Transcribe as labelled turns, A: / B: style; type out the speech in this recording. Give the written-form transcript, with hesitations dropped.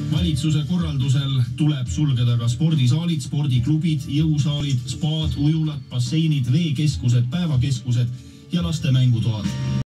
A: Valitsuse korraldusel tuleb sulgeda ka spordisaalid, spordiklubid, jõusaalid, spaad, ujulad, basseinid, veekeskused, päevakeskused ja laste mängutoad.